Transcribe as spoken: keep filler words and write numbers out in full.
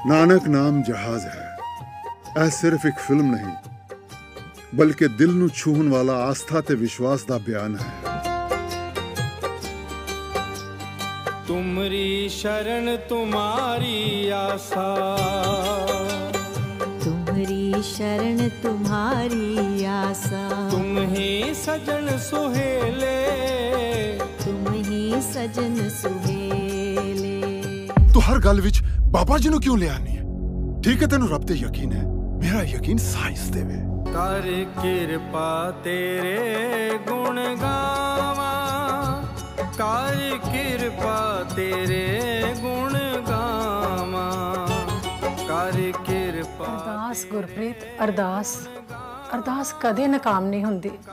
नानक नाम जहाज है। ਇਹ सिर्फ एक फिल्म नहीं बल्कि दिल नू छूहण वाला आस्था ते विश्वास दा बयान है। तुमरी शरण तुम्हारी आसा, तुम्हारी शरण तुम्हारी आसा, तुम ही सजन सुहेले, तुम ही सजन सुहेले। तू हर गल विच बाबा जी नू क्यों ले आनी है? ठीक है तेनू रब ते यकीन है, मेरा यकीन साइंस ते वे। कर कृपा तेरे गुण गावा, कर कृपा तेरे गुण गावा, कर कृपा। अरदास गुरप्रीत, अरदास अरदास कदे नाकाम नहीं हुंदी।